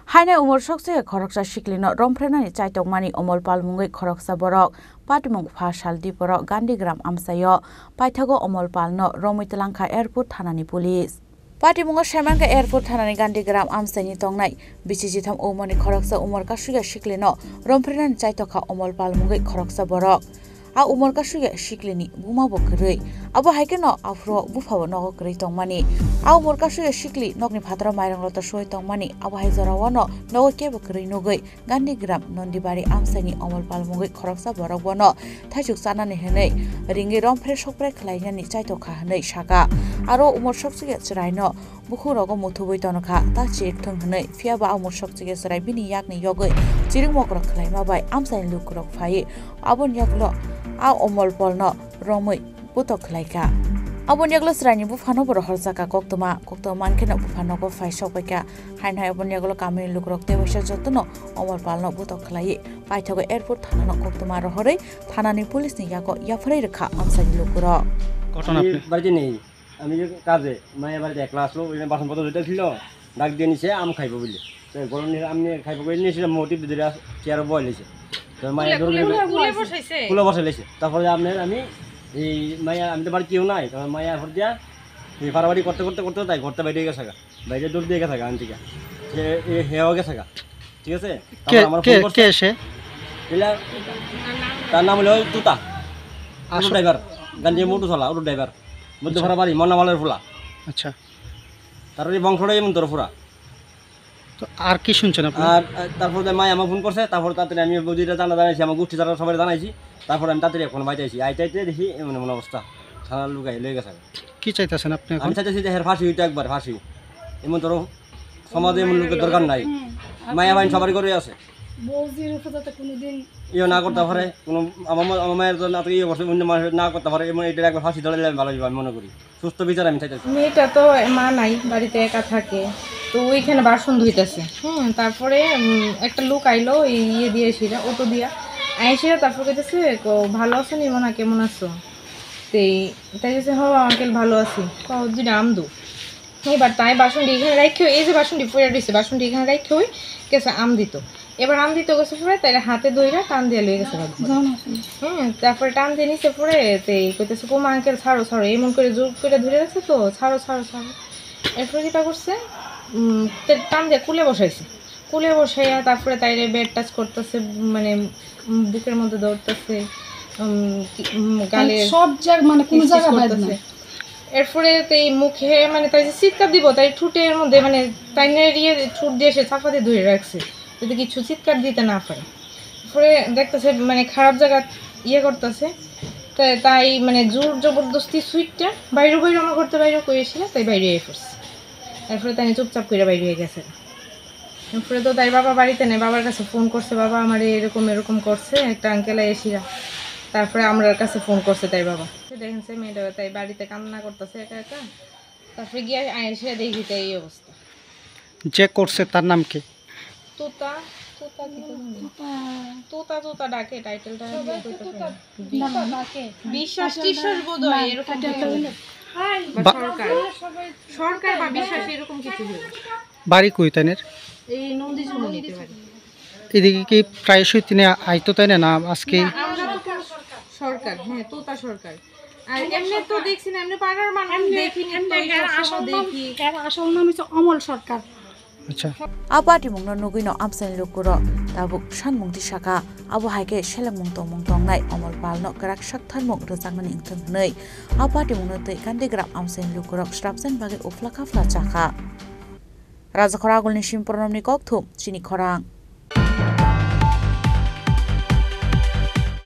Haina umur sokse khoroksa shiklino romphrenani chaitokmani omol palmungai khoroksa borok patimung phasaldi borok Gandigram amsayo paithago omol palno Romuitlangkha airport thanani police Patimungo Shemanka airport thanani Gandigram amsani tongnai bichijitham omoni khoroksa umur kasuga shiklino romphrenani chaitokha omol palmungai khoroksa borok a umur kasuga shiklini buma bokrei abo haikeno afro bufabo nogo krei tongmani a umur kasuga shikli nokni phatra mairang lota soi tongmani abo haijara wano nogo kebo krei nogoi Gandigram Nondibari amsani omol palmungai khoroksa borok bono thaijuk sanani henei ringi romphre sokpre khlainani chaitokha henei saka aro umur soksuge chraino bukhurago muthuboi tonokha ta chek thong henei fiaba umur soksuge chrai bini yakni yogoi chiring mokrok khlaima bai amsani lukrok phai abon yaklo a omol polno romoi putok khlaika abon yaklo srani bufano bor horsaka koktoma mankena bufano ko phai sokpaika hainhai abon yaklo kamini lukrok tebasa jotno omol palno putok khlai paithago airport thanano koktoma rohorei thanani police ni yako yafrei rakha amsani lukro ঘটনা আপনি বাড়িতে নেই আমি যে কাজে মায়ের বাড়িতে একলা আসলো ওই বাসনপত্র ধুতে ছিল ডাক দিয়ে নিছে আম খাইবো বলে তো গরম নিয়ে আমি খাইবো বলে নিয়েছিলাম মোটিভ ধরে চেয়ারে বয় লেছে তো মায়ের কুলে বসে লেছে তারপরে আপনার আমি এই মায়া আমি তো বাড়ি কেউ নাই তখন মায়া ভর দিয়া এই ফাড়াবাড়ি করতে করতে করতে তাই ঘরটা বাইরে গেছে গা বাইরে দৌড় দিয়ে গেছে গা আন থেকে সে হেও গেছে গা ঠিক আছে আমার ফোন করছে এসে তার নাম হলো তুতা ড্রাইভার গাঞ্জি মোটু চলা অটো ড্রাইভার মধ্যে ভাড়া বাড়ি মন্নামালের ফুলা আচ্ছা তারপরে বংশটাই এমন তোর ফুরা তো আর কি শুনছেন আপনি আর তারপরে মাই আমাকে ফোন করছে তারপর তাড়াতাড়ি আমি বৌদিটা জানাইছি আমার গোষ্ঠী যারা সবাই জানাইছি তারপরে আমি তাড়াতাড়ি এখন বাইতে আইছি আইতে দেখি এমন এমন অবস্থা থানার লুকাই লয়ে গেছে কি চাইতেছেন আপনি আমি চাইতেছি যে হের ফাঁসি হইতো একবার ফাঁসি এমন তোর সমাজে এমন লোকের দরকার নাই মায়া বাইন সবারই করে আছে ইয়ে না করতে পারে কোনো আমার মায়ের জন্য ইয়ে করছে অন্য মানুষের না করতে পারে এমন এটা একবার ফাঁসি ধরে ভালো আমি মনে করি সুস্থ বিচার আমি চাইতেছি মেয়েটা তো মা নাই বাড়িতে একা থাকে তো ওইখানে বাসন ধুইতেছে তারপরে একটা লোক আইলো ইয়ে দিয়েছিল অটো দিয়া আইসিরা তারপর কেটেছে ভালো আছো নি মনে কেমন আছো তাই গেছে হ আঙ্কেল ভালো আছি দুইটা আম দু এবার তাই বাসনটি এখানে রাখে এই যে বাসনটি পড়ে দিচ্ছে বাসনটি এখানে রাখে ওই গেছে আম দিত এবার আম দিতে গেছে পরে তাই হাতে দইরা টান দিয়ে লয়ে গেছে তারপরে টান দিয়ে নিচে পড়ে কইতেছে কোমা আঙ্কেল ছাড়ো ছাড়ো এমন করে জোর করে ধরে রাখছে তো ছাড়ো ছাড়ো ছাড়ো এরপরে যেটা করছে টান দিয়ে কুলে বসাইছে কুলে বসাইয়া তারপরে তাইরে বেড টাচ করতেছে মানে বুকের মধ্যে দৌড়তেছে গালে সব জায়গা মানে কোনো জায়গা করতেছে এরপরে এই মুখে মানে তাই যে চিৎকার দিব তাই ঠুটের মধ্যে মানে তাই ইয়ে ঠুট দিয়ে সে চাপা দিয়ে ধরে রাখছে যদি কিছু চিৎকার দিতে না পারে এরপরে দেখতেছে মানে খারাপ জায়গা ইয়ে করতেছে তাই মানে জোর জবরদস্তি সুইটটা বাইরে বাইরে আমার করতে বাইরে করেছিল তাই বাইরে হয়ে পড়ছে এরপরে তাই চুপচাপ করে বাইরে হয়ে গেছে এরপরে তো তাই বাবা বাড়িতে নেই বাবার কাছে ফোন করছে বাবা আমার এরকম এরকম করছে একটা আঙ্কেলা এসিরা তারপরে আমার কাছে ফোন করছে তাই বাবা দেখেন সে মেয়েটা তাই বাড়িতে কান্না করতেছে একা একা তারপরে গিয়ে এসে দেখি তাই এই অবস্থা যে করছে তার নাম কি তোতা তোতা তোতা তোতা ডাকে টাইটেলটা বিশ্বাস টিশ্বাস বোধ হয় এরকম সরকার বা বিশ্বাস এরকম কিছু বাড়ি কই তাইনের এই নন্দী ঝুমনিতে বাড়ি এদিকে কি প্রায়শই তিনি আইতো তাই না আজকে সরকার হ্যাঁ তোতা সরকার আর এমনি তো দেখছি না এমনি পাড়ার মানুষ দেখিনি আসল নাম হচ্ছে অমল সরকার আচ্ছা abati mungno nugino amsani lukuro tabuk sanmungti saka abo haike selemung tong nai omol palno karak sakthar mung rojangmani ingthang hnei abati mungno tei Gandigram amsani lukuro strapsen bage ufla khafla chaka raja khoragulni simporonomni kokthum chini khorang